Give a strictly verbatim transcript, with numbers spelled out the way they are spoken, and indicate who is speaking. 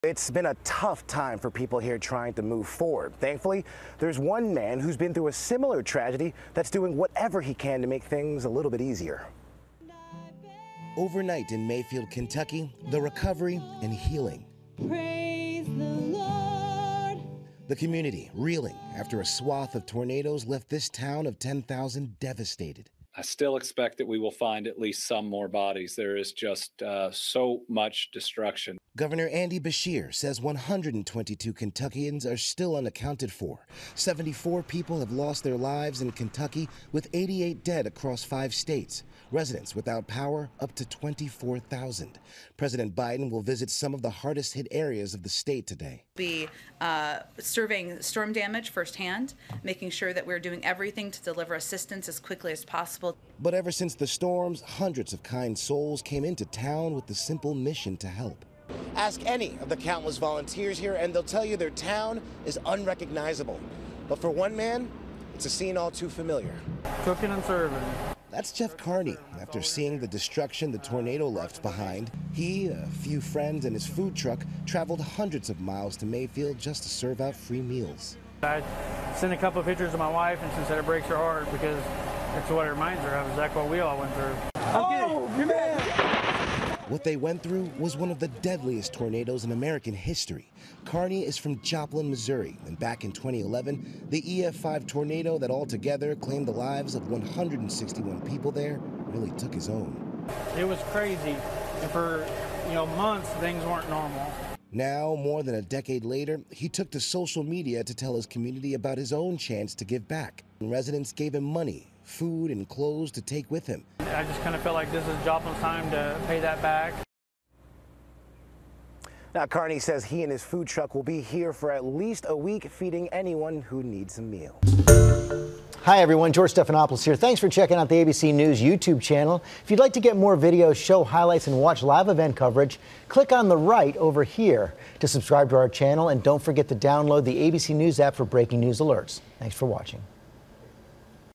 Speaker 1: It's been a tough time for people here trying to move forward. Thankfully, there's one man who's been through a similar tragedy that's doing whatever he can to make things a little bit easier. Overnight in Mayfield, Kentucky, the recovery and healing.
Speaker 2: Praise the Lord.
Speaker 1: The community reeling after a swath of tornadoes left this town of ten thousand devastated.
Speaker 3: I still expect that we will find at least some more bodies. There is just uh, so much destruction.
Speaker 1: Governor Andy Beshear says one hundred twenty-two Kentuckians are still unaccounted for. seventy-four people have lost their lives in Kentucky, with eighty-eight dead across five states. Residents without power up to twenty-four thousand. President Biden will visit some of the hardest hit areas of the state today.
Speaker 4: Be uh, surveying storm damage firsthand, making sure that we're doing everything to deliver assistance as quickly as possible.
Speaker 1: But ever since the storms, hundreds of kind souls came into town with the simple mission to help. Ask any of the countless volunteers here and they'll tell you their town is unrecognizable. But for one man, it's a scene all too familiar.
Speaker 5: Cooking and serving.
Speaker 1: That's Jeff Carney. After seeing the destruction the tornado left behind, he, a few friends, and his food truck traveled hundreds of miles to Mayfield just to serve out free meals.
Speaker 5: I sent a couple of pictures of my wife, and she said it breaks her heart because that's what it reminds her of, exactly what we all went through.
Speaker 1: Oh, you man! What they went through was one of the deadliest tornadoes in American history. Carney is from Joplin, Missouri, and back in twenty eleven, the E F five tornado that altogether claimed the lives of one hundred sixty-one people there really took his own.
Speaker 5: It was crazy, and for you know months things weren't normal.
Speaker 1: Now, more than a decade later, he took to social media to tell his community about his own chance to give back. Residents gave him money, food, and clothes to take with him.
Speaker 5: I just kind of felt like this is Joplin's time to pay that back.
Speaker 1: Now, Carney says he and his food truck will be here for at least a week, feeding anyone who needs a meal.
Speaker 6: Hi, everyone. George Stephanopoulos here. Thanks for checking out the A B C News YouTube channel. If you'd like to get more videos, show highlights, and watch live event coverage, click on the right over here to subscribe to our channel. And don't forget to download the A B C News app for breaking news alerts. Thanks for watching.